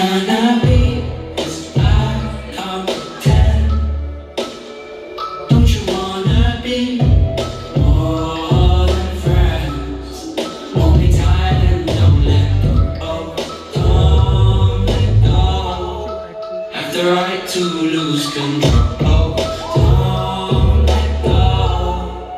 gonna be? 'Cause I come 10. Don't you wanna be more than friends? Hold me tight and don't let go. Don't let go. Have the right to lose control. Don't let go.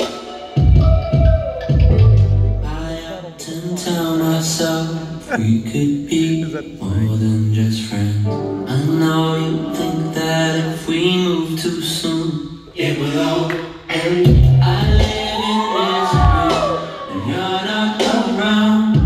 I often tell myself we could be more than just friends. I know you think that if we move too soon, it will all end. I live in misery and you're not around.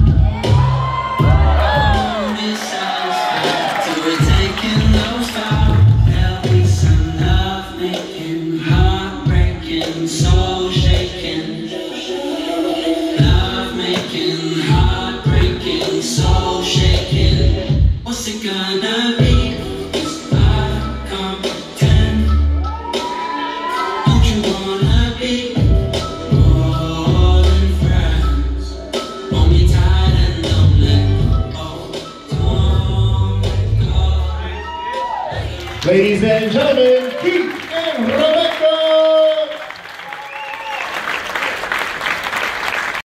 I won't be satisfied till we're taking those vows. There'll be some love making, heartbreaking, soul shaking. Love making, heartbreaking, soul shaking. What's it gonna be? 'Cause I come 10. Don't you wanna be more than friends? Hold me tight and don't let go. Don't let go. Ladies and gentlemen, Keith and Robert.